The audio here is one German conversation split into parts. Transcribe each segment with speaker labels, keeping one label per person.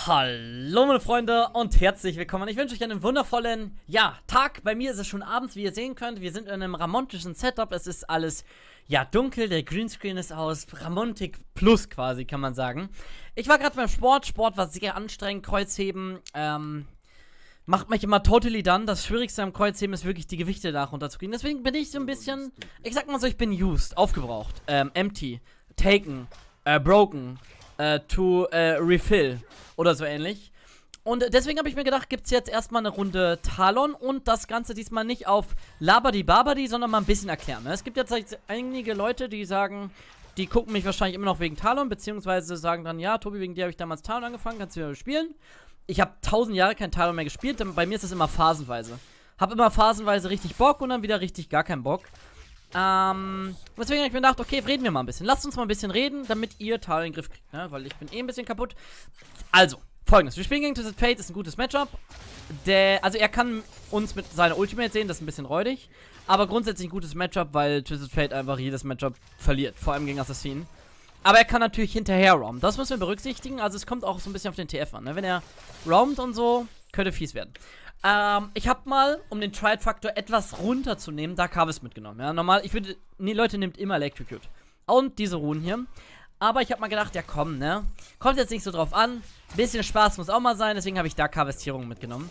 Speaker 1: Hallo meine Freunde und herzlich willkommen. Ich wünsche euch einen wundervollen, Tag. Bei mir ist es schon abends, wie ihr sehen könnt. Wir sind in einem ramontischen Setup. Es ist alles, dunkel. Der Greenscreen ist aus. Ramontik plus quasi, kann man sagen. Ich war gerade beim Sport. Sport war sehr anstrengend. Kreuzheben, macht mich immer totally done. Das Schwierigste am Kreuzheben ist wirklich, die Gewichte da runterzukriegen. Deswegen bin ich so ein bisschen, ich sag mal so, ich bin used, aufgebraucht, empty, taken, broken, to refill oder so ähnlich. Und deswegen habe ich mir gedacht, gibt es jetzt erstmal eine Runde Talon und das Ganze diesmal nicht auf Labadi-Babadi, sondern mal ein bisschen erklären. Ne? Es gibt jetzt einige Leute, die sagen, die gucken mich wahrscheinlich immer noch wegen Talon, beziehungsweise sagen dann, ja, Tobi, wegen dir habe ich damals Talon angefangen, kannst du wieder spielen. Ich habe 1000 Jahre kein Talon mehr gespielt, denn bei mir ist das immer phasenweise. Hab immer phasenweise richtig Bock und dann wieder richtig gar keinen Bock. Deswegen habe ich mir gedacht, okay, reden wir mal ein bisschen. Lasst uns mal ein bisschen reden, damit ihr Talon in den Griff kriegt, ne? Weil ich bin ein bisschen kaputt. Also, folgendes. Wir spielen gegen Twisted Fate, ist ein gutes Matchup. Also er kann uns mit seiner Ultimate sehen, das ist ein bisschen räudig. Aber grundsätzlich ein gutes Matchup, weil Twisted Fate einfach jedes Matchup verliert. Vor allem gegen Assassinen. Aber er kann natürlich hinterher roamen. Das müssen wir berücksichtigen. Also es kommt auch so ein bisschen auf den TF an, ne? Wenn er roamt und so, könnte fies werden. Ich habe mal, um den Triad-Faktor etwas runterzunehmen, Dark Harvest mitgenommen. Ja, normal, Leute, nimmt immer Electrocute. Und diese Runen hier. Aber ich habe mal gedacht, ja komm, ne? Kommt jetzt nicht so drauf an. Bisschen Spaß muss auch mal sein, deswegen habe ich Dark Harvestierungen mitgenommen.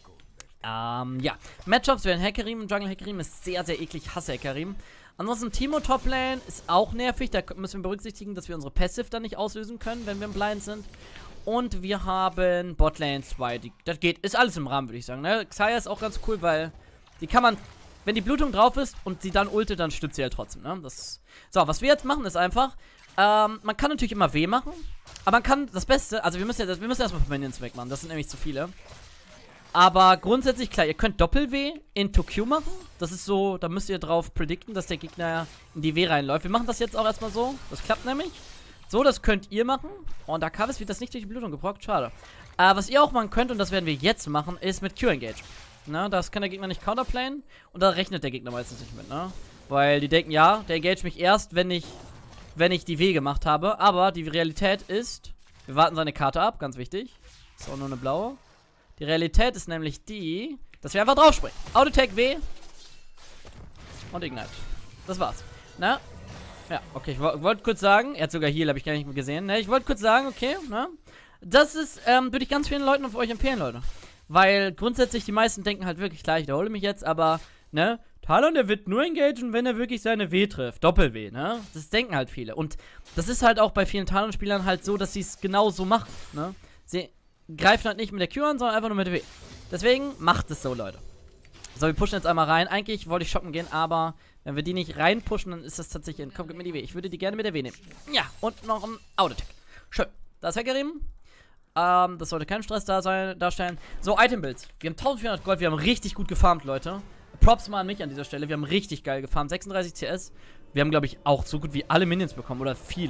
Speaker 1: Matchups werden Hecarim und Jungle Hecarim ist sehr, sehr eklig. Hasse Hecarim. Ansonsten Teemo Toplane ist auch nervig. Da müssen wir berücksichtigen, dass wir unsere Passive dann nicht auslösen können, wenn wir im Blind sind. Und wir haben Botlane 2. Das geht, ist alles im Rahmen, würde ich sagen. Ne? Xayah ist auch ganz cool, weil die kann man, wenn die Blutung drauf ist und sie dann ultet, dann stützt sie halt trotzdem. Ne? So, was wir jetzt machen, ist einfach, man kann natürlich immer W machen, aber man kann das Beste, also wir müssen erstmal Minions wegmachen, das sind nämlich zu viele. Aber grundsätzlich, klar, ihr könnt Doppel-W into Q machen. Das ist so, da müsst ihr drauf predikten, dass der Gegner in die W reinläuft. Wir machen das jetzt auch erstmal so, das klappt nämlich. So, das könnt ihr machen. Und da Kavis wird das nicht durch die Blutung gebrockt, schade. Was ihr auch machen könnt, und das werden wir jetzt machen, ist mit Q-Engage. Ne, das kann der Gegner nicht counterplayen. Und da rechnet der Gegner meistens nicht mit, ne? Weil die denken, ja, der engage mich erst, wenn ich die W gemacht habe. Aber die Realität ist, wir warten seine Karte ab, ganz wichtig. Ist auch nur eine blaue. Die Realität ist nämlich die, dass wir einfach draufspringen. Auto-Tag W. Und Ignite. Das war's. Ne? Ja, okay, ich wollte kurz sagen, er hat sogar Heal, habe ich gar nicht mehr gesehen. Ne? Ich wollte kurz sagen, okay, ne? Das ist, würde ich ganz vielen Leuten auf euch empfehlen, Leute. Weil grundsätzlich die meisten denken halt wirklich, klar, ich wiederhole mich jetzt, aber, ne? Talon, der wird nur engagen, wenn er wirklich seine W trifft. Doppel-W, ne? Das denken halt viele. Und das ist halt auch bei vielen Talon-Spielern halt so, dass sie es genau so machen, ne? Sie greifen halt nicht mit der Q an, sondern einfach nur mit der W. Deswegen macht es so, Leute. So, wir pushen jetzt einmal rein. Eigentlich wollte ich shoppen gehen, aber wenn wir die nicht reinpushen, dann ist das tatsächlich komm, gib mir die W. Ich würde die gerne mit der W nehmen. Ja, und noch ein Auto-Tag. Schön. Da ist Hecarim. Das sollte keinen Stress darstellen. So, Item-Builds. Wir haben 1400 Gold. Wir haben richtig gut gefarmt, Leute. Props mal an mich an dieser Stelle. Wir haben richtig geil gefarmt. 36 CS. Wir haben, glaube ich, auch so gut wie alle Minions bekommen. Oder viele.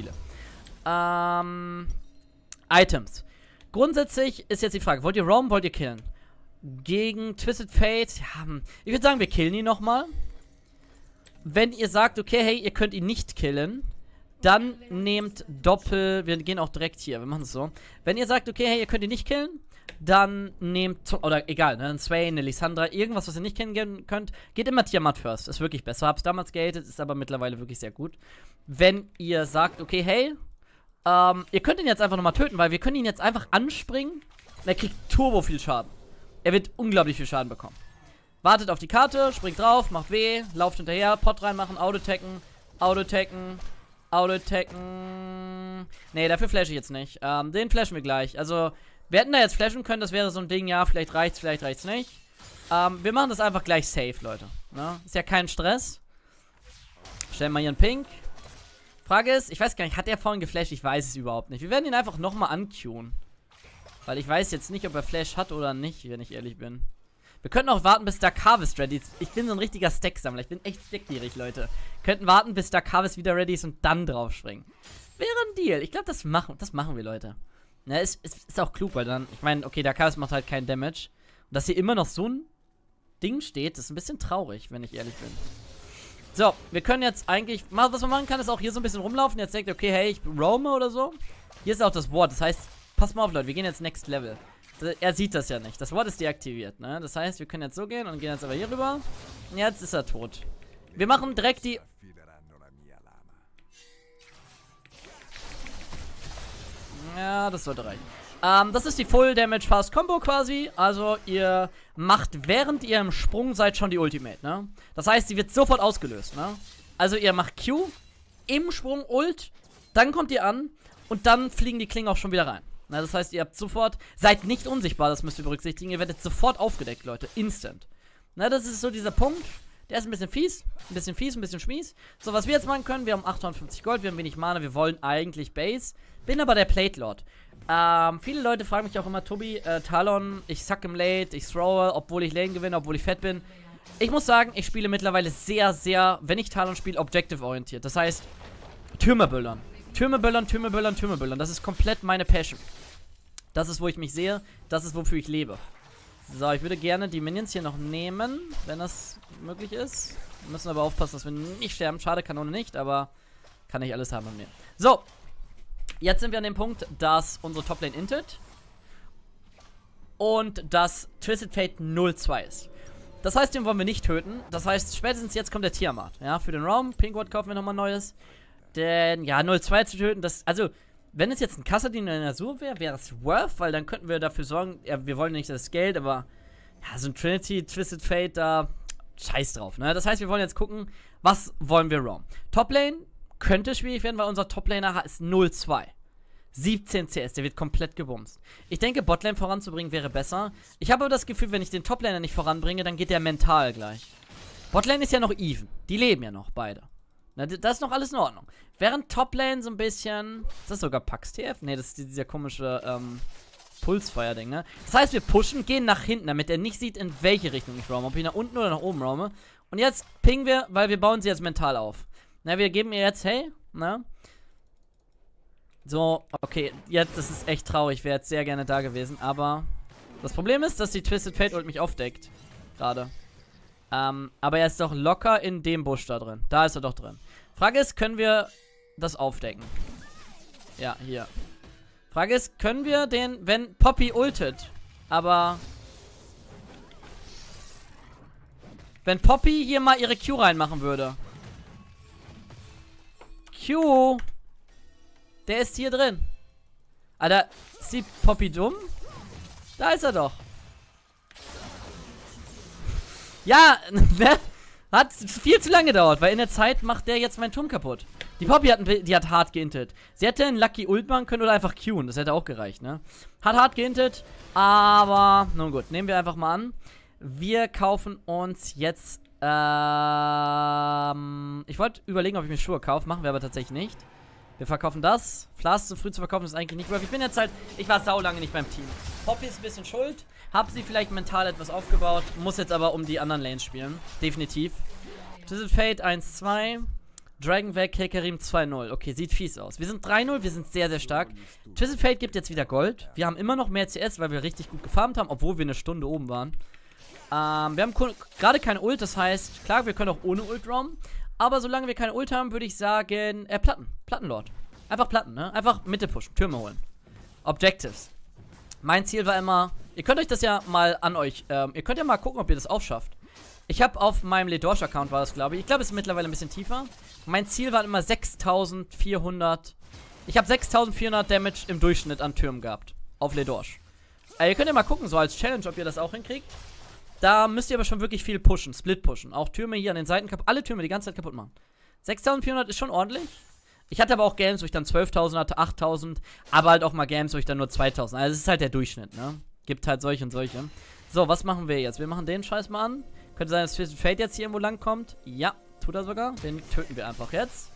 Speaker 1: Items. Grundsätzlich ist jetzt die Frage, wollt ihr roamen, wollt ihr killen? Gegen Twisted Fate, ja, ich würde sagen, wir killen ihn nochmal. Wenn ihr sagt, okay, hey, ihr könnt ihn nicht killen, dann nehmt Doppel, wir gehen auch direkt hier, wir machen es so. Wenn ihr sagt, okay, hey, ihr könnt ihn nicht killen, dann nehmt, oder egal, ne, ein Swain, eine Lissandra, irgendwas, was ihr nicht kennen könnt, geht immer Tiamat first, ist wirklich besser. Hab's damals gehatet, ist aber mittlerweile wirklich sehr gut. Wenn ihr sagt, okay, hey, ihr könnt ihn jetzt einfach nochmal töten, weil wir können ihn jetzt einfach anspringen und er kriegt turbo viel Schaden. Er wird unglaublich viel Schaden bekommen. Wartet auf die Karte, springt drauf, macht W, lauft hinterher, Pot reinmachen, Auto-Tacken. Nee, dafür flashe ich jetzt nicht. Den flashen wir gleich. Also, wir hätten da jetzt flashen können, das wäre so ein Ding, ja, vielleicht reicht's nicht. Wir machen das einfach gleich safe, Leute. Ne? Ist ja kein Stress. Stellen wir hier einen Pink. Frage ist, ich weiß gar nicht, hat er vorhin geflasht? Ich weiß es überhaupt nicht. Wir werden ihn einfach nochmal anqueuen. Weil ich weiß jetzt nicht, ob er Flash hat oder nicht, wenn ich ehrlich bin. Wir könnten auch warten, bis Dark Harvest ready ist. Ich bin so ein richtiger Stack-Sammler. Ich bin echt stackgierig, Leute. Wir könnten warten, bis Dark Harvest wieder ready ist und dann draufspringen. Wäre ein Deal. Ich glaube, das machen wir, Leute. Ja, ist auch klug, weil dann, ich meine, okay, Dark Harvest macht halt keinen Damage. Und dass hier immer noch so ein Ding steht, ist ein bisschen traurig, wenn ich ehrlich bin. So, wir können jetzt eigentlich, was man machen kann, ist auch hier so ein bisschen rumlaufen. Jetzt denkt ihr, okay, hey, ich roame oder so. Hier ist auch das Ward, das heißt, passt mal auf, Leute, wir gehen jetzt Next Level. Er sieht das ja nicht. Das Wort ist deaktiviert, ne? Das heißt, wir können jetzt so gehen und gehen jetzt aber hier rüber. Und jetzt ist er tot. Wir machen direkt die... Ja, das sollte reichen. Das ist die Full Damage Fast Combo quasi. Also ihr macht, während ihr im Sprung seid, schon die Ultimate, ne? Das heißt, sie wird sofort ausgelöst, ne? Also ihr macht Q, im Sprung Ult, dann kommt ihr an und dann fliegen die Klingen auch schon wieder rein. Na, das heißt, ihr habt sofort, seid nicht unsichtbar, das müsst ihr berücksichtigen. Ihr werdet sofort aufgedeckt, Leute. Instant. Na, das ist so dieser Punkt. Der ist ein bisschen fies, ein bisschen schmies. So, was wir jetzt machen können, wir haben 850 Gold, wir haben wenig Mana, wir wollen eigentlich Base. Bin aber der Plate Lord. Viele Leute fragen mich auch immer, Tobi, Talon, ich suck im Late, ich throwe, obwohl ich Lane gewinne, obwohl ich fett bin. Ich muss sagen, ich spiele mittlerweile sehr, sehr, wenn ich Talon spiele, objective-orientiert. Das heißt, Türme böllern. Türme böllern, Türme böllern, Türme böllern. Das ist komplett meine Passion. Das ist, wo ich mich sehe. Das ist, wofür ich lebe. So, ich würde gerne die Minions hier noch nehmen, wenn das möglich ist. Wir müssen aber aufpassen, dass wir nicht sterben. Schade, Kanone nicht, aber kann ich alles haben bei mir. So, jetzt sind wir an dem Punkt, dass unsere Toplane intet und dass Twisted Fate 0-2 ist. Das heißt, den wollen wir nicht töten. Das heißt, spätestens jetzt kommt der Tiamat. Ja, für den Raum. Pinkward kaufen wir nochmal Neues. Denn, ja, 0-2 zu töten, das, also... Wenn es jetzt ein Kassadin in der Azur wäre, wäre es worth, weil dann könnten wir dafür sorgen, ja, wir wollen nicht das Geld, aber ja, so ein Trinity, Twisted Fate, da scheiß drauf, ne? Das heißt, wir wollen jetzt gucken, was wollen wir roam. Toplane könnte schwierig werden, weil unser Toplaner ist 0-2. 17 CS, der wird komplett gebumst. Ich denke, Botlane voranzubringen wäre besser. Ich habe aber das Gefühl, wenn ich den Toplaner nicht voranbringe, dann geht der mental gleich. Botlane ist ja noch even. Die leben ja noch beide. Na, das ist noch alles in Ordnung. Während Toplane so ein bisschen... Ist das sogar Pax TF? Ne, das ist dieser komische Pulsfeuer-Ding, ne? Das heißt, wir pushen, gehen nach hinten, damit er nicht sieht, in welche Richtung ich roame. Ob ich nach unten oder nach oben roame. Und jetzt pingen wir, weil wir bauen sie jetzt mental auf. Na, wir geben ihr jetzt, hey, ne? So, okay, jetzt, das ist echt traurig. Ich wäre jetzt sehr gerne da gewesen, aber... Das Problem ist, dass die Twisted Fate Ult mich aufdeckt. Gerade. Aber er ist doch locker in dem Busch da drin. Da ist er doch drin. Frage ist, können wir das aufdecken? Ja, hier. Frage ist, können wir den, wenn Poppy ultet, aber... Wenn Poppy hier mal ihre Q reinmachen würde. Q! Der ist hier drin. Alter, ist die Poppy dumm? Da ist er doch. Ja, ne? Hat viel zu lange gedauert, weil in der Zeit macht der jetzt meinen Turm kaputt. Die Poppy hat hart geintet. Sie hätte einen Lucky Ult machen können oder einfach Qen. Das hätte auch gereicht, ne? Hat hart geintet, aber nun gut, nehmen wir einfach mal an. Wir kaufen uns jetzt, ich wollte überlegen, ob ich mir Schuhe kaufe, machen wir aber tatsächlich nicht. Wir verkaufen das. Flas zu früh zu verkaufen ist eigentlich nicht worth. Ich bin jetzt halt, ich war saulange nicht beim Team. Poppy ist ein bisschen schuld. Hab sie vielleicht mental etwas aufgebaut. Muss jetzt aber um die anderen Lanes spielen. Definitiv. Twisted Fate 1-2. Dragon weg, Hecarim 2-0. Okay, sieht fies aus. Wir sind 3-0, wir sind sehr, sehr stark. Twisted Fate gibt jetzt wieder Gold. Wir haben immer noch mehr CS, weil wir richtig gut gefarmt haben, obwohl wir eine Stunde oben waren. Wir haben gerade keine Ult, das heißt, klar, wir können auch ohne Ult roamen. Aber solange wir keine Ult haben, würde ich sagen, Plattenlord. Einfach Platten, ne? Einfach Mitte pushen, Türme holen. Objectives. Mein Ziel war immer, ihr könnt euch das ja mal an euch, ihr könnt ja mal gucken, ob ihr das aufschafft. Ich habe auf meinem Ledorsch-Account war das, glaube ich. Ich glaube, es ist mittlerweile ein bisschen tiefer. Mein Ziel war immer 6400. Ich habe 6400 Damage im Durchschnitt an Türmen gehabt. Auf Ledorsch. Ihr könnt ja mal gucken, so als Challenge, ob ihr das auch hinkriegt. Da müsst ihr aber schon wirklich viel pushen, Split pushen. Auch Türme hier an den Seiten kaputt, alle Türme die ganze Zeit kaputt machen. 6400 ist schon ordentlich. Ich hatte aber auch Games, wo ich dann 12.000 hatte, 8.000. Aber halt auch mal Games, wo ich dann nur 2.000. Also es ist halt der Durchschnitt, ne? Gibt halt solche und solche. So, was machen wir jetzt? Wir machen den Scheiß mal an. Könnte sein, dass Twisted Fate jetzt hier irgendwo lang kommt. Ja, tut er sogar. Den töten wir einfach jetzt.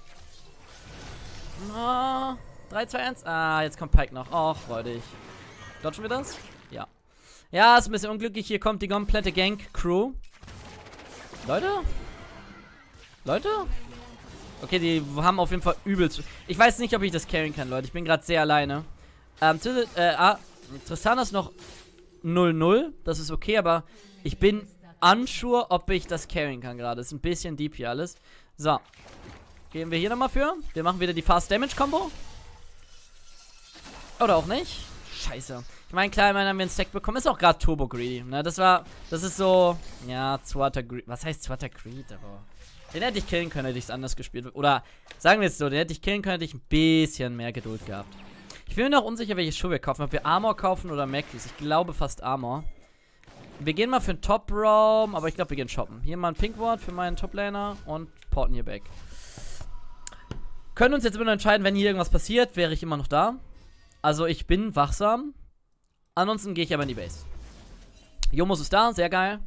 Speaker 1: Oh, 3, 2, 1. Ah, jetzt kommt Pike noch. Och, freudig. Dodgen wir das? Ja. Ja, ist ein bisschen unglücklich. Hier kommt die komplette Gank-Crew. Leute? Leute? Okay, die haben auf jeden Fall übelst... Ich weiß nicht, ob ich das carryen kann, Leute. Ich bin gerade sehr alleine. Tristana ist noch 0-0. Das ist okay, aber ich bin unsure, ob ich das carryen kann gerade. Ist ein bisschen deep hier alles. So. Gehen wir hier nochmal für. Wir machen wieder die Fast Damage Combo. Oder auch nicht. scheiße. Ich meine, klar, immerhin haben wir einen Stack bekommen. Ist auch gerade Turbo Greedy, ne? Das ist so, ja, Zwatter Greed. Was heißt Zwatter Greed, aber... Den hätte ich killen können, hätte ich es anders gespielt. Oder, sagen wir es so, den hätte ich killen können, hätte ich ein bisschen mehr Geduld gehabt. Ich bin mir noch unsicher, welche Schuhe wir kaufen. Ob wir Armor kaufen oder Mackeys. Ich glaube fast Armor. Wir gehen mal für den Top-Roam, aber ich glaube, wir gehen shoppen. Hier mal ein Pink-Ward für meinen Top-Laner und porten hier back. Können uns jetzt immer noch entscheiden, wenn hier irgendwas passiert, wäre ich immer noch da. Also ich bin wachsam. Ansonsten gehe ich aber in die Base. Jomos ist da, sehr geil.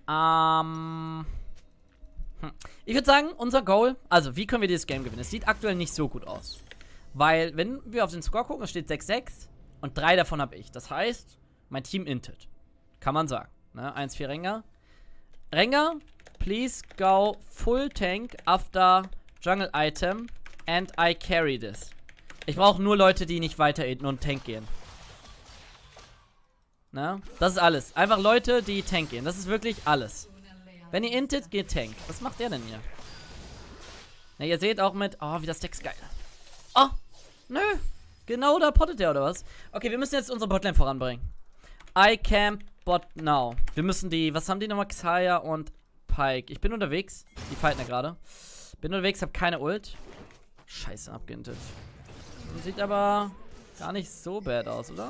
Speaker 1: Ich würde sagen, unser Goal, also wie können wir dieses Game gewinnen? Es sieht aktuell nicht so gut aus. Weil, wenn wir auf den Score gucken, es steht 6-6 und 3 davon habe ich. Das heißt, mein Team intet. Kann man sagen. Ne? 1-4 Rengar. Rengar, please go full tank after jungle item and I carry this. Ich brauche nur Leute, die nicht weiter inten und Tank gehen. Na? Das ist alles. Einfach Leute, die Tank gehen. Das ist wirklich alles. Wenn ihr intet, geht Tank. Was macht der denn hier? Na, ihr seht auch mit... Oh, wie das Deck ist geil. Oh, nö. Genau da pottet der, oder was? Okay, wir müssen jetzt unsere Botlane voranbringen. I camp bot now. Wir müssen die... Was haben die nochmal? Xayah und Pyke. Ich bin unterwegs. Die fighten ja gerade. Bin unterwegs, hab keine Ult. Scheiße, abgeintet. Sieht aber gar nicht so bad aus, oder?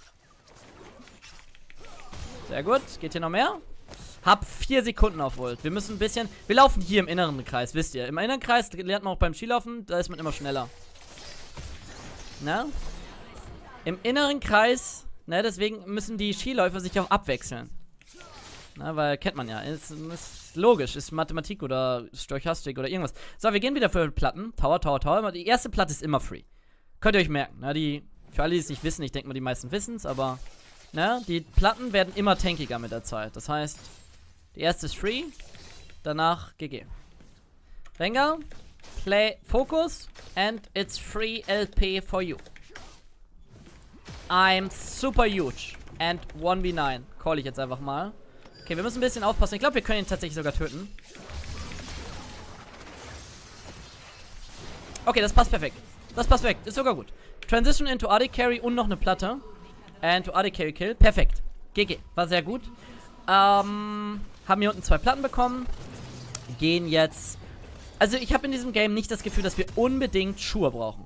Speaker 1: Sehr gut. Geht hier noch mehr? Hab 4 Sekunden auf Ult. Wir müssen ein bisschen... Wir laufen hier im inneren Kreis, wisst ihr. Im inneren Kreis lernt man auch beim Skilaufen, da ist man immer schneller. Na? Im inneren Kreis, ne, deswegen müssen die Skiläufer sich auch abwechseln. Na, weil kennt man ja. Ist logisch, ist Mathematik oder Stochastik oder irgendwas. So, wir gehen wieder für Platten. Tower, Tower, Tower. Die erste Platte ist immer free. Könnt ihr euch merken. Na, für alle, die es nicht wissen, ich denke mal, die meisten wissen es, aber... Na, die Platten werden immer tankiger mit der Zeit. Das heißt... Die erste ist free, danach GG. Rengar, play Focus and it's free LP for you. I'm super huge and 1v9. Call ich jetzt einfach mal. Okay, wir müssen ein bisschen aufpassen. Ich glaube, wir können ihn tatsächlich sogar töten. Okay, das passt perfekt. Das passt perfekt. Ist sogar gut. Transition into AD Carry und noch eine Platte. Into AD Carry Kill. Perfekt. GG. War sehr gut. Haben hier unten 2 Platten bekommen. Gehen jetzt... Also ich habe in diesem Game nicht das Gefühl, dass wir unbedingt Schuhe brauchen.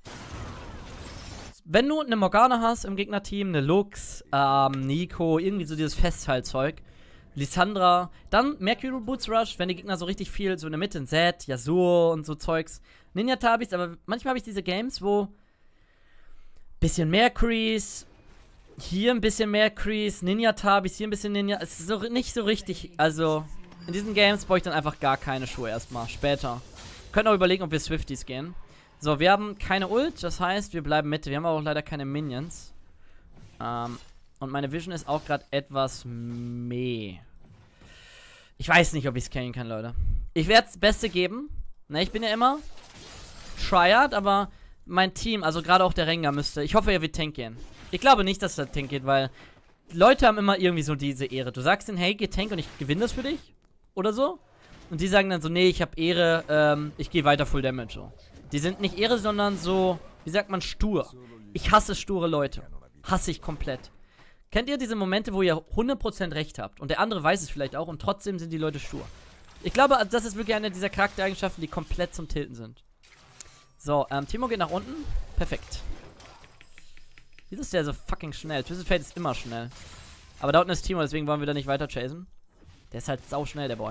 Speaker 1: Wenn du eine Morgana hast im Gegnerteam, eine Lux, Nico, irgendwie so dieses Festhaltzeug, Lissandra, dann Mercury Boots Rush, wenn die Gegner so richtig viel, so in der Mitte, ein Zed, Yasuo und so Zeugs, Ninja-Tabis, aber manchmal habe ich diese Games, wo bisschen Mercury's, hier ein bisschen mehr Crease, Ninja-Tabis, hier ein bisschen Ninja. Es ist so, nicht so richtig. Also, in diesen Games brauche ich dann einfach gar keine Schuhe erstmal. Später. Können auch überlegen, ob wir Swifties gehen. So, wir haben keine Ult, das heißt, wir bleiben Mitte. Wir haben aber auch leider keine Minions. Und meine Vision ist auch gerade etwas meh. Ich weiß nicht, ob ich es kennen kann, Leute. Ich werde das Beste geben. Ne, ich bin ja immer Triad, aber mein Team, also gerade auch der Rengar müsste. Ich hoffe, er wird Tank gehen. Ich glaube nicht, dass der Tank geht, weil Leute haben immer irgendwie so diese Ehre. Du sagst denen, hey, geh Tank und ich gewinne das für dich. Oder so. Und die sagen dann so, nee, ich habe Ehre, ich gehe weiter Full Damage. So. Die sind nicht Ehre, sondern so, wie sagt man, stur. Ich hasse sture Leute. Hasse ich komplett. Kennt ihr diese Momente, wo ihr 100% recht habt und der andere weiß es vielleicht auch und trotzdem sind die Leute stur? Ich glaube, das ist wirklich eine dieser Charaktereigenschaften, die komplett zum Tilten sind. So, Timo geht nach unten. Perfekt. Wieso ist der so fucking schnell? Twisted Fate ist immer schnell. Aber da unten ist Timo, deswegen wollen wir da nicht weiter chasen. Der ist halt sau schnell, der Boy.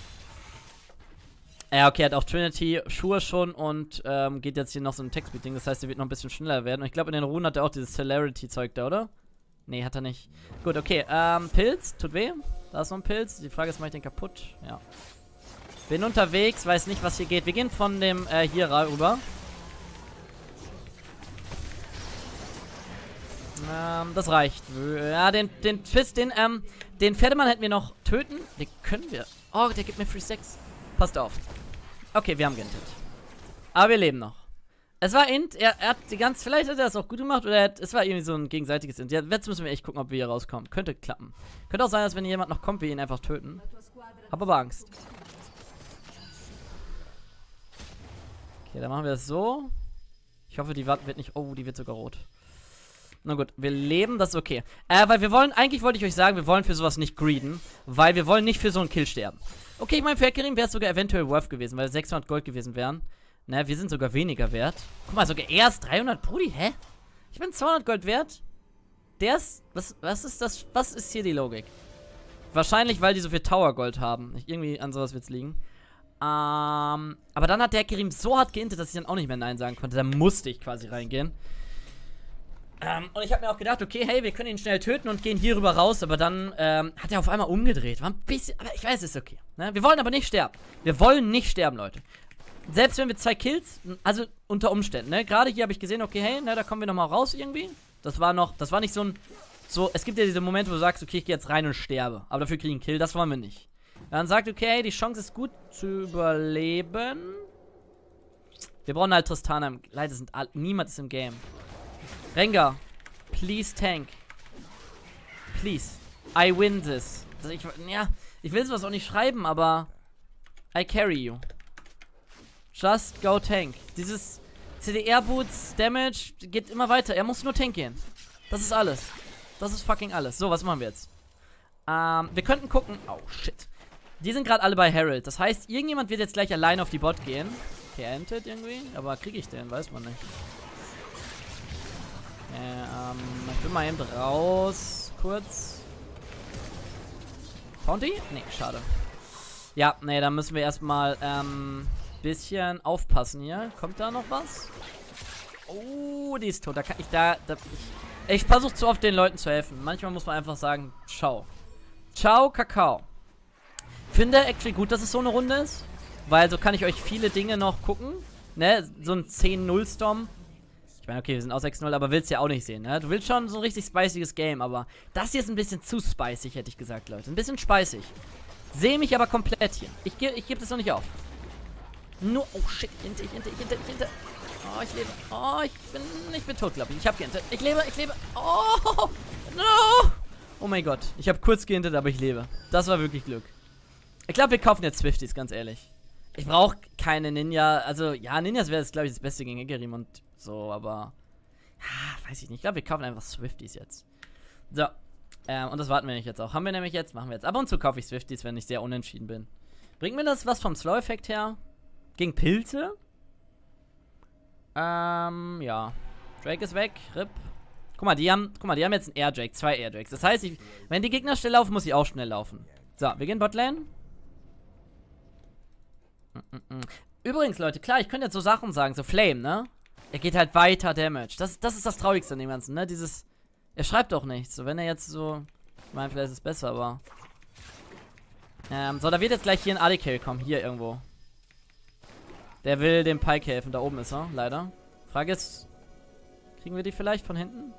Speaker 1: Ja, okay, er hat auch Trinity Schuhe schon und geht jetzt hier noch so ein Text-Meeting. Das heißt, er wird noch ein bisschen schneller werden. Und ich glaube, in den Runen hat er auch dieses Celerity-Zeug da, oder? Nee, hat er nicht. Gut, okay. Pilz, tut weh. Da ist noch ein Pilz. Die Frage ist, mache ich den kaputt? Ja. Bin unterwegs, weiß nicht, was hier geht. Wir gehen von dem hier rüber. Das reicht. Ja, den Twist, den Pferdemann hätten wir noch töten. Den können wir. Oh, der gibt mir Free 6. Passt auf. Okay, wir haben geintet. Aber wir leben noch. Es war Int, er hat die ganze, vielleicht hat er das auch gut gemacht oder es war irgendwie so ein gegenseitiges Int. Ja, jetzt müssen wir echt gucken, ob wir hier rauskommen. Könnte klappen. Könnte auch sein, dass wenn jemand noch kommt, wir ihn einfach töten. Hab aber Angst. Okay, dann machen wir es so. Ich hoffe, die Wand wird nicht, oh, die wird sogar rot. Na gut, wir leben, das ist okay. Weil wir wollen, eigentlich wollte ich euch sagen, wir wollen für sowas nicht greeden, weil wir wollen nicht für so einen Kill sterben. Okay, ich meine, für Hecarim wäre es sogar eventuell worth gewesen, weil 600 Gold gewesen wären. Na, wir sind sogar weniger wert. Guck mal, sogar er ist 300 Brudi, hä? Ich bin 200 Gold wert. Der ist, was ist das, was ist hier die Logik? Wahrscheinlich, weil die so viel Tower Gold haben. Irgendwie an sowas wird's liegen. Aber dann hat der Hecarim so hart geintet, dass ich dann auch nicht mehr Nein sagen konnte. Da musste ich quasi reingehen. Und ich habe mir auch gedacht, okay, hey, wir können ihn schnell töten und gehen hier rüber raus. Aber dann hat er auf einmal umgedreht. War ein bisschen, aber ich weiß, es ist okay. Ne? Wir wollen aber nicht sterben. Wir wollen nicht sterben, Leute. Selbst wenn wir 2 Kills, also unter Umständen, ne? Gerade hier habe ich gesehen, okay, hey, ne, da kommen wir nochmal raus irgendwie. Das war nicht so ein, es gibt ja diese Momente, wo du sagst, okay, ich gehe jetzt rein und sterbe. Aber dafür kriege ich einen Kill, das wollen wir nicht. Dann sagt, okay, hey, die Chance ist gut zu überleben. Wir brauchen halt Tristana. Leider sind niemand ist im Game. Rengar, please tank. Please. I win this. Also ich will sowas auch nicht schreiben, aber I carry you. Just go tank. Dieses CDR-Boots, Damage, geht immer weiter. Er muss nur Tank gehen. Das ist alles. Das ist fucking alles. So, was machen wir jetzt? Wir könnten gucken. Oh, shit. Die sind gerade alle bei Herald. Das heißt, irgendjemand wird jetzt gleich alleine auf die Bot gehen. Okay, entet irgendwie. Aber kriege ich den? Weiß man nicht. Ich bin mal eben raus. Kurz. Bounty? Nee, schade. Ja, nee, dann müssen wir erstmal, bisschen aufpassen hier. Kommt da noch was? Oh, die ist tot. Da kann ich versuche zu oft den Leuten zu helfen. Manchmal muss man einfach sagen, ciao. Ciao, Kakao. Finde actually gut, dass es so eine Runde ist. Weil so kann ich euch viele Dinge noch gucken. Ne, so ein 10-0-Storm. Ich meine, okay, wir sind auch 6-0, aber willst ja auch nicht sehen, ne? Du willst schon so ein richtig spiciges Game, aber das hier ist ein bisschen zu spicy, hätte ich gesagt, Leute. Ein bisschen spicy. Sehe mich aber komplett hier. Ich gebe das noch nicht auf. Nur, oh shit, hinter. Oh, ich lebe. Oh, ich bin tot, glaube ich. Ich habe gehintet. Ich lebe. Oh, no. Oh mein Gott. Ich habe kurz gehintet, aber ich lebe. Das war wirklich Glück. Ich glaube, wir kaufen jetzt Swifties, ganz ehrlich. Ich brauche keine Ninja. Also, ja, Ninjas wäre jetzt, glaube ich, das Beste gegen Hecarim und so, aber ja, weiß ich nicht. Ich glaube, wir kaufen einfach Swifties jetzt. So. Und das warten wir nicht jetzt auch. Haben wir nämlich jetzt, machen wir jetzt. Ab und zu kaufe ich Swifties, wenn ich sehr unentschieden bin. Bringt mir das was vom Slow-Effekt her? Gegen Pilze? Ja. Drake ist weg. RIP. Guck mal, die haben jetzt einen Air-Drake. 2 Air-Drakes. Das heißt, wenn die Gegner schnell laufen, muss ich auch schnell laufen. So, wir gehen Botlane. Übrigens, Leute, klar, ich könnte jetzt so Sachen sagen, so Flame, ne? Er geht halt weiter Damage. Das ist das Traurigste an dem Ganzen, ne? Er schreibt auch nichts. So, wenn er jetzt so, ich meine, vielleicht ist es besser, aber so, da wird jetzt gleich hier ein AD-Carry kommen, hier irgendwo. Der will dem Pike helfen, da oben ist er, leider. Frage ist, kriegen wir die vielleicht von hinten?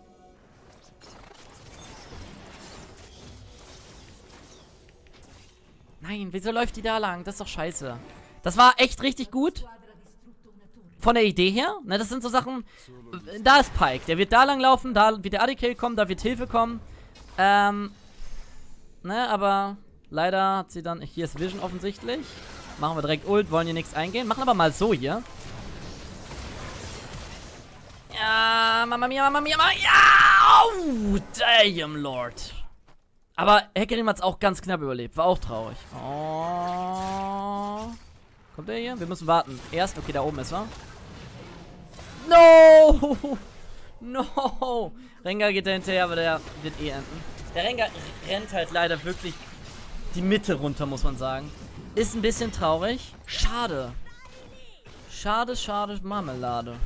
Speaker 1: Nein, wieso läuft die da lang? Das ist doch scheiße. Das war echt richtig gut. Von der Idee her. Ne, das sind so Sachen. Da ist Pike. Der wird da lang laufen. Da wird der AD-Kill kommen. Da wird Hilfe kommen. Ne, aber leider hat sie dann. Hier ist Vision offensichtlich. Machen wir direkt Ult. Wollen hier nichts eingehen. Machen aber mal so hier. Ja, Mama Mia, Mama Mia, Mama. Ja! Oh, damn, Lord. Aber Hecarim hat es auch ganz knapp überlebt. War auch traurig. Oh. Kommt der hier? Wir müssen warten. Erst, okay, da oben ist er. No! No! Rengar geht da hinterher, aber der wird eh enden. Der Rengar rennt halt leider wirklich die Mitte runter, muss man sagen. Ist ein bisschen traurig. Schade. Schade, schade, Marmelade.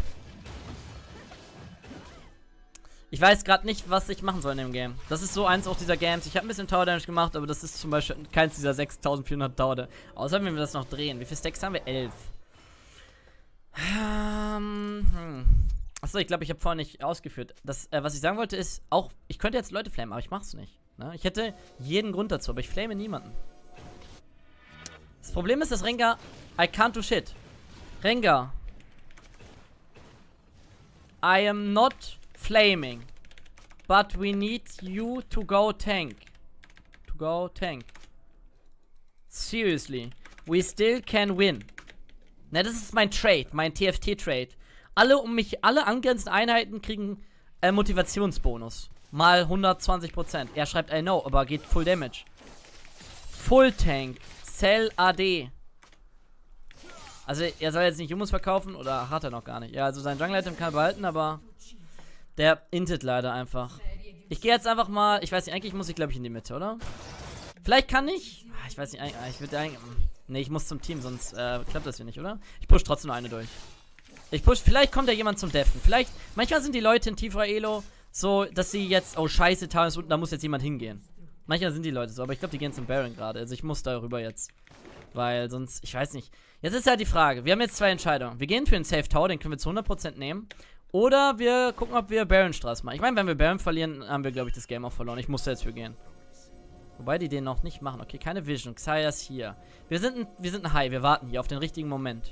Speaker 1: Ich weiß gerade nicht, was ich machen soll in dem Game. Das ist so eins auch dieser Games. Ich habe ein bisschen Tower Damage gemacht, aber das ist zum Beispiel keins dieser 6400 Tower. Außer wenn wir das noch drehen. Wie viele Stacks haben wir? 11. Achso, ich glaube, ich habe vorhin nicht ausgeführt. Was ich sagen wollte ist, auch, ich könnte jetzt Leute flamen, aber ich mach's nicht. Ne? Ich hätte jeden Grund dazu, aber ich flame niemanden. Das Problem ist, dass Rengar, I can't do shit. Rengar. I am not flaming. But we need you to go tank. To go tank. Seriously. We still can win. Ne, das ist mein Trade, mein TFT-Trade. Alle angrenzenden Einheiten kriegen Motivationsbonus. Mal 120%. Er schreibt I know, aber geht Full Damage. Full Tank. Cell AD. Also er soll jetzt nicht Humus verkaufen oder hat er noch gar nicht? Ja, also sein Jungle-Item kann er behalten, aber der intet leider einfach. Ich gehe jetzt einfach mal, ich weiß nicht, eigentlich muss ich glaube ich in die Mitte, oder? Vielleicht kann ich. Ich weiß nicht, ich würde eigentlich. Ne, ich muss zum Team, sonst klappt das hier nicht, oder? Ich push trotzdem nur eine durch. Vielleicht kommt ja jemand zum Deffen. Vielleicht, manchmal sind die Leute in tieferer Elo so, dass sie jetzt, oh scheiße, Tal ist unten, da muss jetzt jemand hingehen. Manchmal sind die Leute so, aber ich glaube, die gehen zum Baron gerade. Also ich muss darüber jetzt. Weil sonst, ich weiß nicht. Jetzt ist halt die Frage, wir haben jetzt zwei Entscheidungen. Wir gehen für einen Safe Tower, den können wir zu 100% nehmen. Oder wir gucken, ob wir Baron-Straße machen. Ich meine, wenn wir Baron verlieren, haben wir, glaube ich, das Game auch verloren. Ich muss da jetzt für gehen. Wobei die den noch nicht machen. Okay, keine Vision. Xayah ist hier. Wir sind ein High. Wir warten hier auf den richtigen Moment.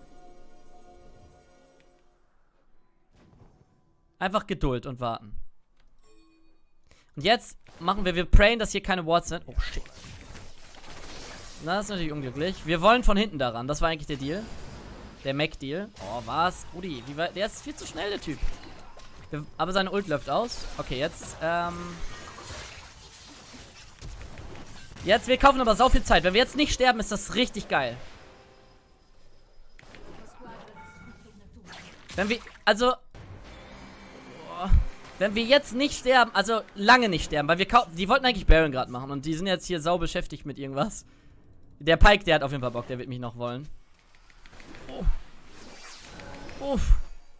Speaker 1: Einfach Geduld und warten. Und jetzt machen wir prayen, dass hier keine Wards sind. Oh, shit. Das ist natürlich unglücklich. Wir wollen von hinten daran. Das war eigentlich der Deal. Der Mac-Deal. Oh, was? Rudi, der ist viel zu schnell, der Typ. Aber seine Ult läuft aus. Okay, jetzt, jetzt, wir kaufen aber sau viel Zeit. Wenn wir jetzt nicht sterben, ist das richtig geil. Wenn wir, also... Wenn wir jetzt nicht sterben, also lange nicht sterben, weil die wollten eigentlich Baron gerade machen und die sind jetzt hier sau beschäftigt mit irgendwas. Der Pike, der hat auf jeden Fall Bock, der wird mich noch wollen. Oh. Uff.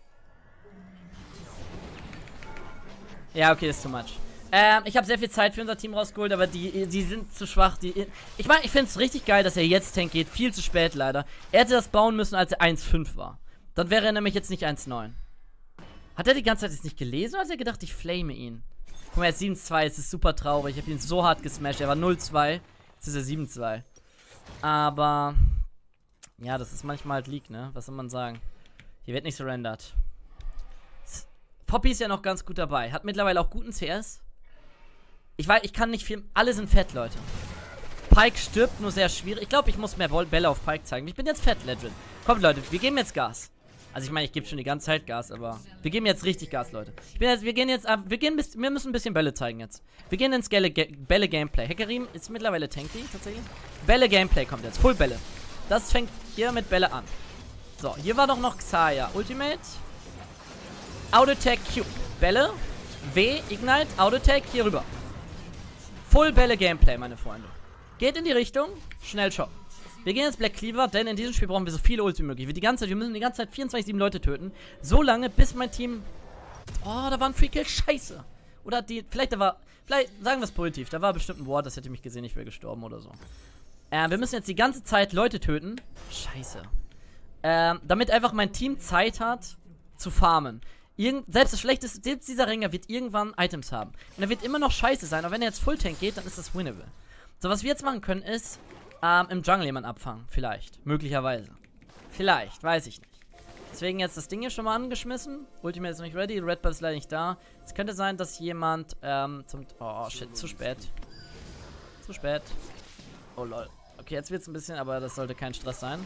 Speaker 1: Ja, okay, das ist too much. Ich habe sehr viel Zeit für unser Team rausgeholt, aber die sind zu schwach. Ich meine, ich finde es richtig geil, dass er jetzt Tank geht. Viel zu spät leider. Er hätte das bauen müssen, als er 1,5 war. Dann wäre er nämlich jetzt nicht 1,9. Hat er die ganze Zeit jetzt nicht gelesen oder hat er gedacht, ich flame ihn? Guck mal, er ist 7-2, es ist super traurig. Ich habe ihn so hart gesmashed. Er war 0-2, jetzt ist er 7-2. Aber, ja, das ist manchmal halt League, ne? Was soll man sagen? Hier wird nicht surrendert. Poppy ist ja noch ganz gut dabei. Hat mittlerweile auch guten CS. Ich weiß, ich kann nicht viel. Alle sind fett, Leute. Pike stirbt nur sehr schwierig. Ich glaube, ich muss mehr Bälle auf Pike zeigen. Ich bin jetzt fett, Legend. Kommt, Leute, wir geben jetzt Gas. Also ich meine, ich gebe schon die ganze Zeit Gas, aber wir geben jetzt richtig Gas, Leute. Wir müssen ein bisschen Bälle zeigen jetzt. Wir gehen ins Bälle-Gameplay. Hecarim ist mittlerweile tanky, tatsächlich. Bälle-Gameplay kommt jetzt, Full Bälle. Das fängt hier mit Bälle an. So, hier war doch noch Xayah. Ultimate. Auto-Tag Q. Bälle. W, Ignite, Auto-Tag, hier rüber. Full Bälle-Gameplay, meine Freunde. Geht in die Richtung, schnell Shop. Wir gehen jetzt Black Cleaver, denn in diesem Spiel brauchen wir so viele Ults wie möglich. Wir müssen die ganze Zeit 24/7 Leute töten. So lange, bis mein Team... Oh, da war ein Free-Kill, scheiße. Oder vielleicht sagen wir es positiv, da war bestimmt ein Ward, das hätte mich gesehen, ich wäre gestorben oder so. Wir müssen jetzt die ganze Zeit Leute töten. Scheiße. Damit einfach mein Team Zeit hat, zu farmen. Selbst dieser Ringer wird irgendwann Items haben. Und er wird immer noch scheiße sein, aber wenn er jetzt Full Tank geht, dann ist das winnable. So, was wir jetzt machen können ist... im Jungle jemanden abfangen. Vielleicht. Möglicherweise. Vielleicht. Weiß ich nicht. Deswegen jetzt das Ding hier schon mal angeschmissen. Ultimate ist noch nicht ready. Red Buff ist leider nicht da. Es könnte sein, dass jemand oh, shit. Zu spät. Zu spät. Oh, lol. Okay, jetzt wird es ein bisschen, aber das sollte kein Stress sein.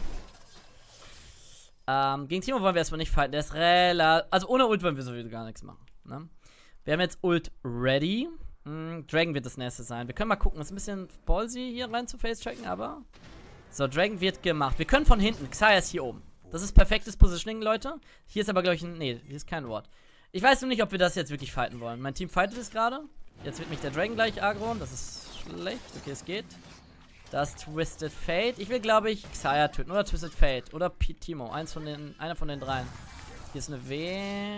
Speaker 1: Gegen Timo wollen wir erstmal nicht fighten. Der ist relativ... Also ohne Ult wollen wir sowieso gar nichts machen. Ne? Wir haben jetzt Ult ready. Dragon wird das nächste sein. Wir können mal gucken. Es ist ein bisschen ballsy hier rein zu face-checken, aber... So, Dragon wird gemacht. Wir können von hinten. Xayah ist hier oben. Das ist perfektes Positioning, Leute. Hier ist aber, glaube ich, ein... Nee, hier ist kein Wort. Ich weiß nur nicht, ob wir das jetzt wirklich fighten wollen. Mein Team fightet es gerade. Jetzt wird mich der Dragon gleich aggroen. Das ist schlecht. Okay, es geht. Das Twisted Fate. Ich will, glaube ich, Xayah töten. Oder Twisted Fate. Oder Timo. Einer von den dreien. Hier ist eine W.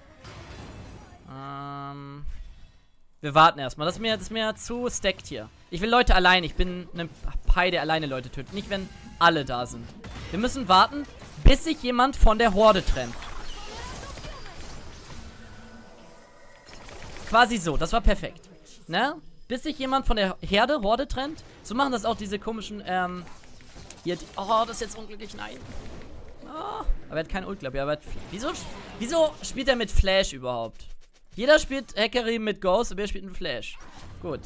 Speaker 1: Wir warten erstmal. Das ist mir zu stacked hier. Ich will Leute allein. Ich bin ein Pai, der alleine Leute tötet. Nicht, wenn alle da sind. Wir müssen warten, bis sich jemand von der Horde trennt. Quasi so. Das war perfekt. Ne? Bis sich jemand von der Horde trennt. So machen das auch diese komischen, hier, oh, das ist jetzt unglücklich. Nein. Oh, aber er hat keinen Ult, glaube ich. Aber wieso spielt er mit Flash überhaupt? Jeder spielt Hecarim mit Ghost, aber er spielt mit Flash. Gut.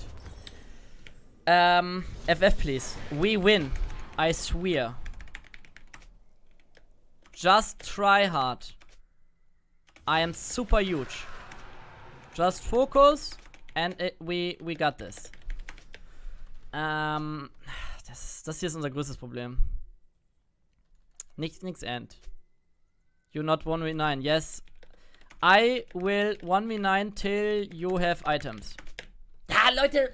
Speaker 1: FF, please. We win. I swear. Just try hard. I am super huge. Just focus. And we got this. Das hier ist unser größtes Problem. Nix end. You not 1v9. Yes. I will 1v9 till you have items. Ja, Leute.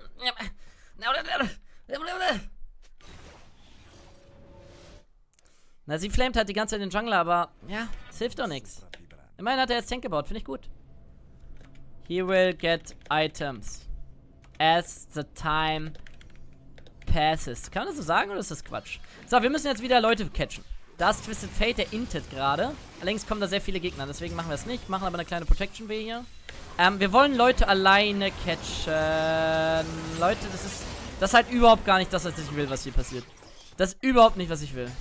Speaker 1: Na, sie flamet halt die ganze Zeit den Jungler, aber ja, es hilft doch nichts. Immerhin hat er jetzt Tank gebaut, finde ich gut. He will get items as the time passes. Kann man das so sagen oder ist das Quatsch? So, wir müssen jetzt wieder Leute catchen. Da ist Twisted Fate, der intet gerade. Allerdings kommen da sehr viele Gegner, deswegen machen wir es nicht. Machen aber eine kleine Protection W hier. Wir wollen Leute alleine catchen. Leute, das ist halt überhaupt gar nicht das, was ich will, was hier passiert. Das ist überhaupt nicht, was ich will.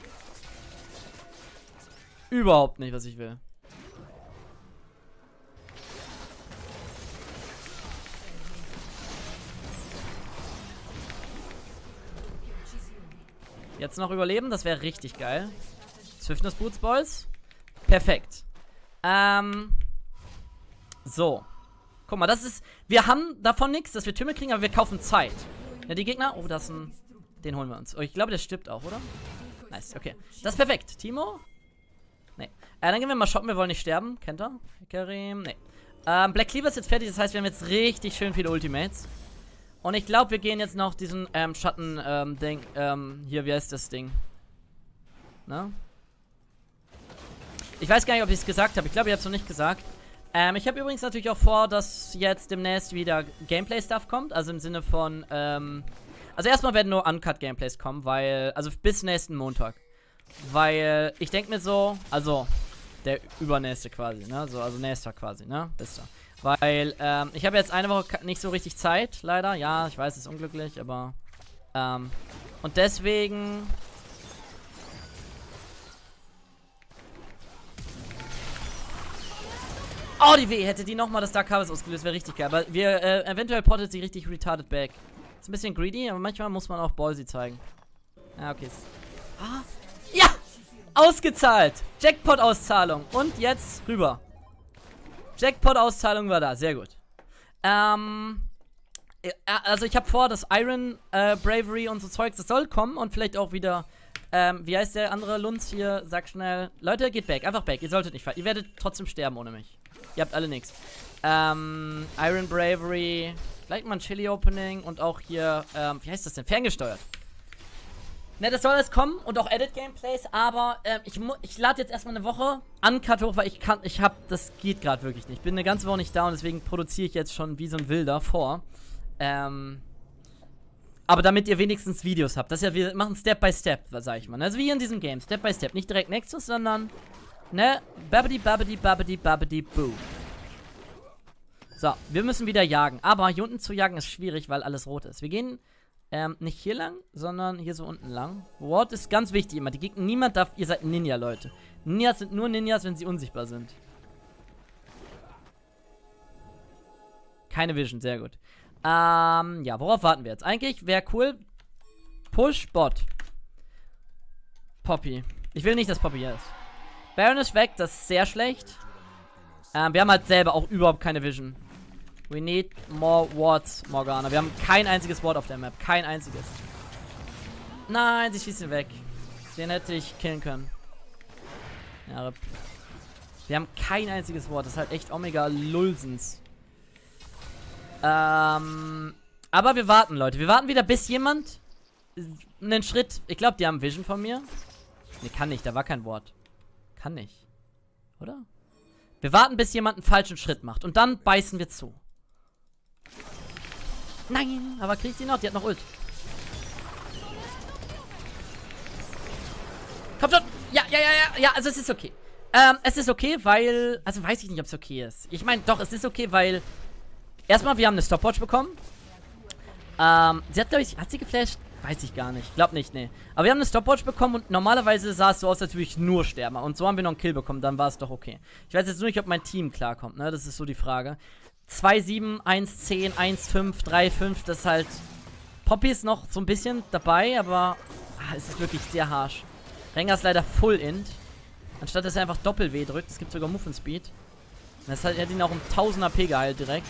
Speaker 1: Überhaupt nicht, was ich will. Jetzt noch überleben, das wäre richtig geil. Swiftness Boots, Boys. Perfekt. So. Guck mal, das ist... Wir haben davon nichts, dass wir Türme kriegen, aber wir kaufen Zeit. Ja, die Gegner... Oh, das ist ein... Den holen wir uns. Oh, ich glaube, der stirbt auch, oder? Nice, okay. Das ist perfekt. Timo? Nee. Dann gehen wir mal shoppen, wir wollen nicht sterben. Kennt ihr? Karim? Nee. Black Cleaver ist jetzt fertig, das heißt, wir haben jetzt richtig schön viele Ultimates. Und ich glaube, wir gehen jetzt noch diesen Schatten, Ding, hier, wie heißt das Ding? Na? Ich weiß gar nicht, ob ich es gesagt habe. Ich glaube, ich habe es noch nicht gesagt. Ich habe übrigens natürlich auch vor, dass jetzt demnächst wieder Gameplay-Stuff kommt. Also im Sinne von, also erstmal werden nur Uncut-Gameplays kommen, weil, also bis nächsten Montag. Weil, ich denke mir so, also, der übernächste quasi, ne? So, also nächster quasi, ne? Bis da. Weil, ich habe jetzt eine Woche nicht so richtig Zeit, leider. Ja, ich weiß, es ist unglücklich, aber, und deswegen... Oh, die W, hätte die nochmal das Dark Harvest ausgelöst, wäre richtig geil. Aber wir, eventuell pottet sie richtig retarded back. Ist ein bisschen greedy, aber manchmal muss man auch Ballsy zeigen. Ja, okay. Ah, ja! Ausgezahlt! Jackpot-Auszahlung. Und jetzt rüber. Jackpot-Auszahlung war da, sehr gut. Also ich habe vor, dass Iron Bravery und so Zeugs, das soll kommen und vielleicht auch wieder, wie heißt der andere Lunz hier? Sag schnell. Leute, geht back, einfach back, ihr solltet nicht fallen. Ihr werdet trotzdem sterben ohne mich. Ihr habt alle nichts. Iron Bravery, vielleicht mal ein Chili Opening und auch hier, wie heißt das denn? Ferngesteuert. Ne, das soll alles kommen und auch Edit-Gameplays, aber ich lade jetzt erstmal eine Woche Uncut hoch, weil das geht gerade wirklich nicht. Ich bin eine ganze Woche nicht da und deswegen produziere ich jetzt schon wie so ein Wilder vor. Aber damit ihr wenigstens Videos habt. Das ist ja, wir machen Step by Step, sag ich mal. Also wie in diesem Game, Step by Step. Nicht direkt Nexus, sondern, ne, babbidi babbidi babbidi babbidi boo. So, wir müssen wieder jagen. Aber hier unten zu jagen ist schwierig, weil alles rot ist. Wir gehen nicht hier lang, sondern hier so unten lang. Ward ist ganz wichtig immer. Die Gegner, niemand darf, ihr seid Ninja, Leute. Ninjas sind nur Ninjas, wenn sie unsichtbar sind. Keine Vision, sehr gut. Ja, worauf warten wir jetzt? Eigentlich wäre cool. Push Bot. Poppy. Ich will nicht, dass Poppy hier ist. Baron ist weg, das ist sehr schlecht. Wir haben halt selber auch überhaupt keine Vision. We need more wards, Morgana. Wir haben kein einziges Ward auf der Map. Kein einziges. Nein, sie schießt ihn weg. Den hätte ich killen können. Ja, wir haben kein einziges Ward. Das ist halt echt Omega Lulsens. Aber wir warten, Leute. Wir warten wieder, bis jemand einen Schritt... Ich glaube, die haben Vision von mir. Ne, kann nicht. Da war kein Ward. Kann nicht. Oder? Wir warten, bis jemand einen falschen Schritt macht. Und dann beißen wir zu. Nein, aber kriegt sie noch? Die hat noch Ult. Komm schon. Ja, also es ist okay. Es ist okay, weil... Also weiß ich nicht, ob es okay ist. Ich meine, doch, es ist okay, weil... Erstmal, wir haben eine Stopwatch bekommen. Sie hat, glaube ich... Hat sie geflasht? Weiß ich gar nicht. Glaub nicht, nee. Aber wir haben eine Stopwatch bekommen und normalerweise sah es so aus, als würde ich nur sterben. Und so haben wir noch einen Kill bekommen, dann war es doch okay. Ich weiß jetzt nur nicht, ob mein Team klarkommt, ne? Das ist so die Frage. 2-7, 1-10, 1-5, 3-5, das ist halt... Poppy ist noch so ein bisschen dabei, aber... es ist wirklich sehr harsh. Rengar ist leider Full Int. Anstatt dass er einfach Doppel-W drückt, es gibt sogar Movement Speed. Das hat ihn auch um 1000 AP geheilt direkt.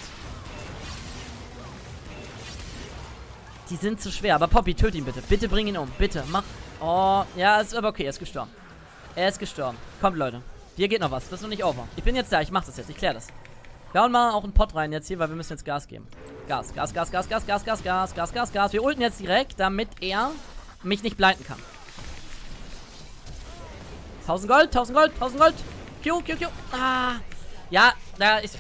Speaker 1: Die sind zu schwer. Aber Poppy, töte ihn bitte. Bitte bring ihn um. Bitte, mach. Oh, ja, ist aber okay. Er ist gestorben. Er ist gestorben. Kommt, Leute. Hier geht noch was. Das ist noch nicht over. Ich bin jetzt da. Ich mach das jetzt. Ich klär das. Wir hauen mal auch einen Pot rein jetzt hier, weil wir müssen jetzt Gas geben. Gas, Gas, Gas, Gas, Gas, Gas, Gas, Gas, Gas, Gas, Gas. Wir ulten jetzt direkt, damit er mich nicht blinden kann. 1000 Gold, 1000 Gold, 1000 Gold. Q, Q, Q. Ah. Ja, da ist...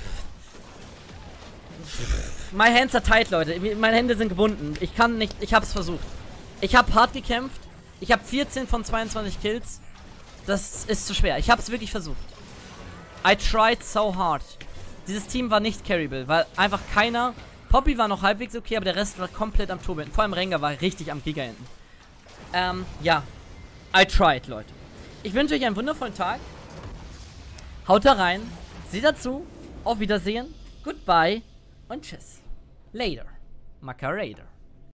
Speaker 1: My hands are tight, Leute. Meine Hände sind gebunden. Ich kann nicht... Ich hab's versucht. Ich hab hart gekämpft. Ich hab 14 von 22 Kills. Das ist zu schwer. Ich hab's wirklich versucht. I tried so hard. Dieses Team war nicht carryable, weil einfach keiner... Poppy war noch halbwegs okay, aber der Rest war komplett am Turbo. Vor allem Rengar war richtig am Giga hinten. Ja. I tried, Leute. Ich wünsche euch einen wundervollen Tag. Haut da rein. Seht dazu. Auf Wiedersehen. Goodbye. Und tschüss. Later. Macarena.